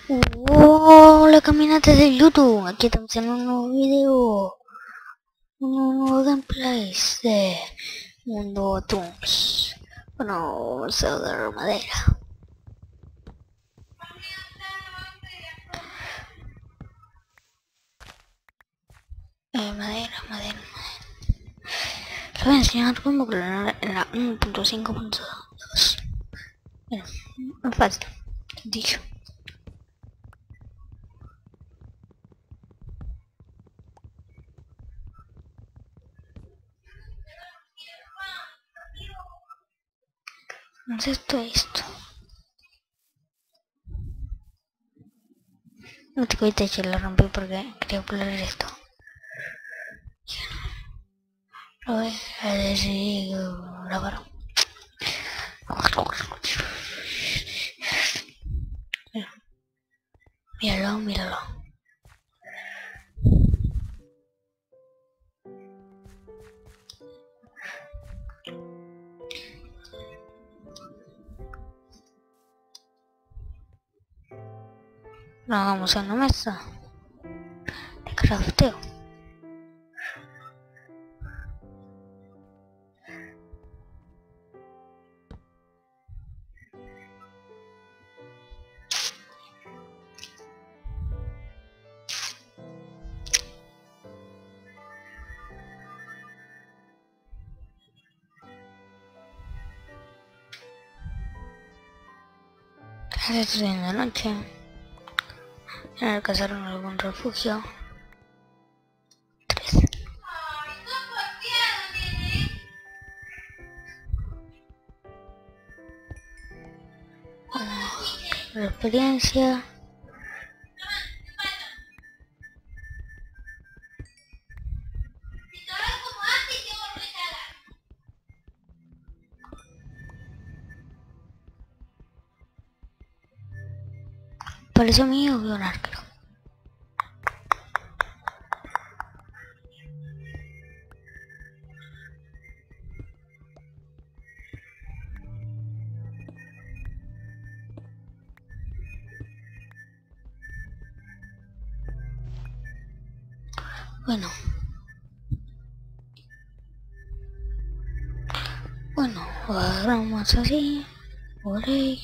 Hola caminantes de YouTube, aquí estamos en un nuevo video, un nuevo gameplay de Mundo Toons. Bueno, vamos a dar madera. Madera. Les voy a enseñar cómo clonar en la 1.5.2. Bueno, muy fácil, dicho. Entonces esto. No te cuento, ya lo rompí porque quería poner esto. Lo voy a decir grabar. Míralo. Lo hagamos en una mesa de crafteo. Estoy en la noche. Tener que hacer algún refugio. 3. La experiencia. Parece mío que un arquero. Bueno, agarramos así, por ahí,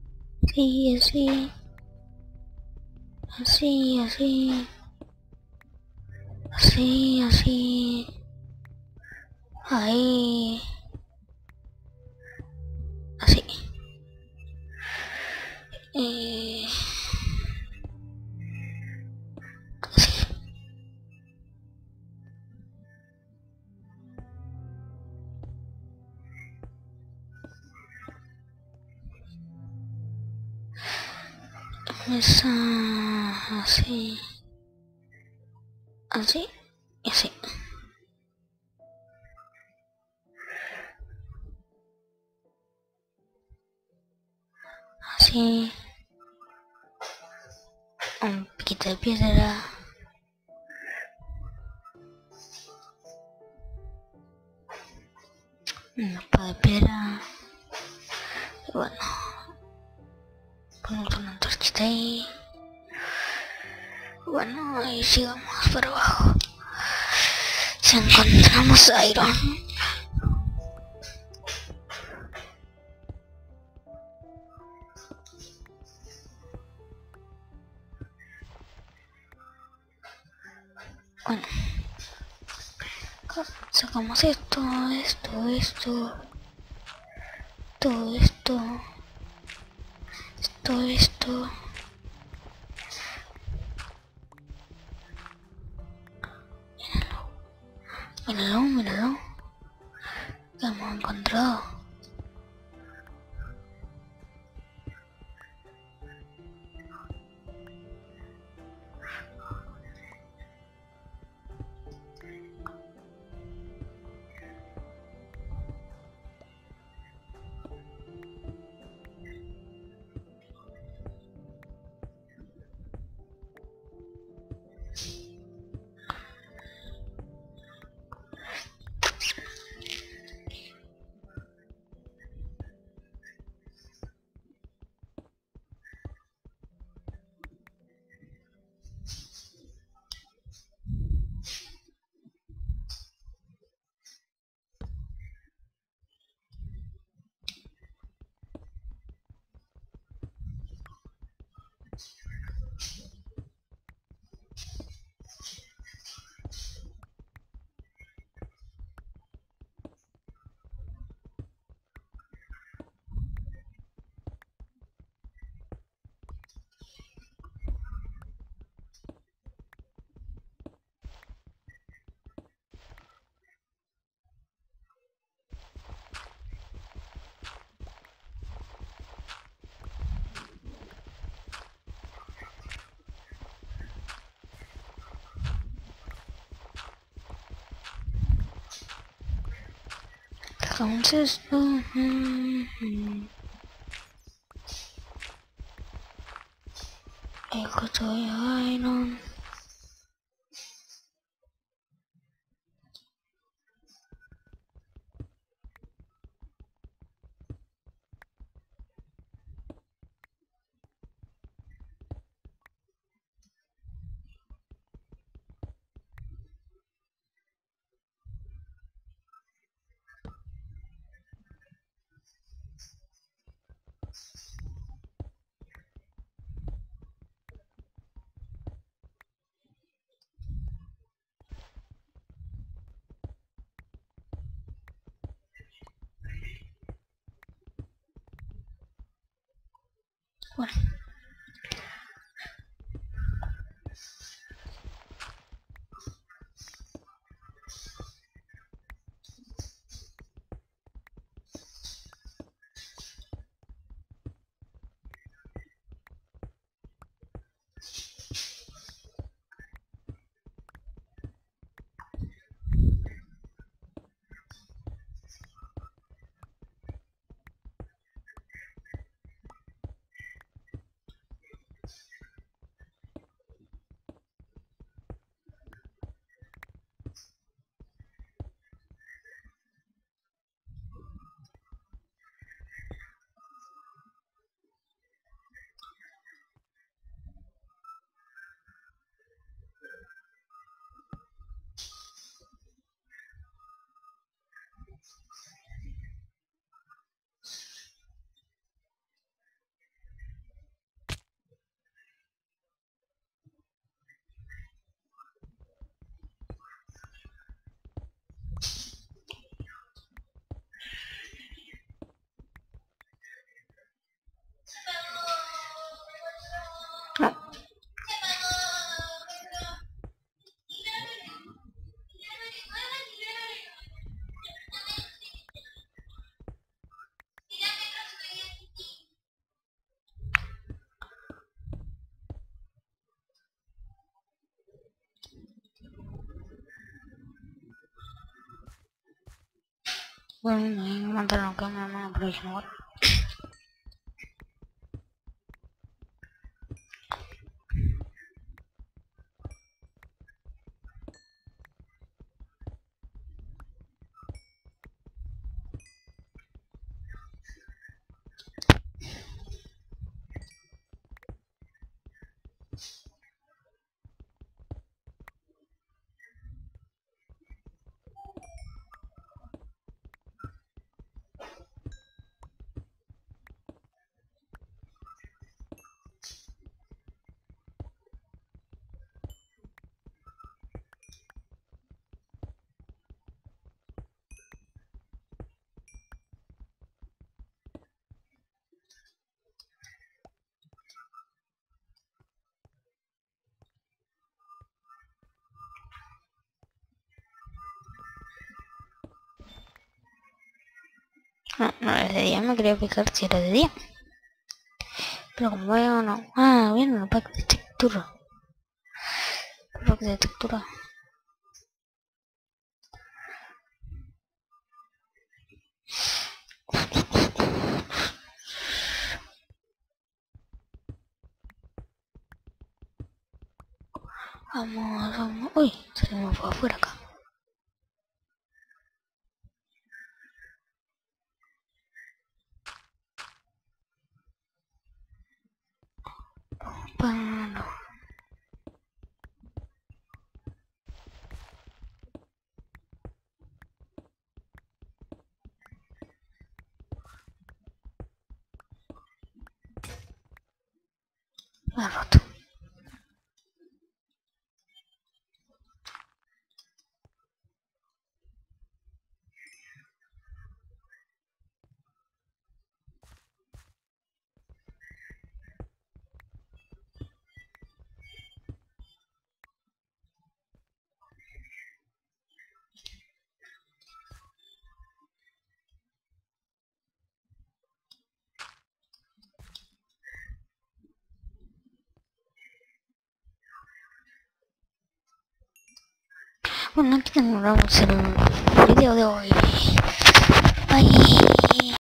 así, ahí, así. Así. Mesa, así, y así. Así. Un poquito de piedra. Un mapa de piedra. Y bueno, ponemos una antorchita ahí. Bueno, y sigamos para abajo. Si encontramos iron. Bueno, sacamos todo esto. Míralo. Que hemos encontrado. Entonces, el costo de Iron. Bueno. No. Bueno, me mandaron que me van a próximo. No, no es de día, me quería fijar si era de día. Pero como veo no. Ah, bien, el pack de textura. El pack de textura. Vamos, vamos. Uy, se me fue afuera acá. Bueno. Me ha roto. Bueno, aquí terminamos el video de hoy. Bye.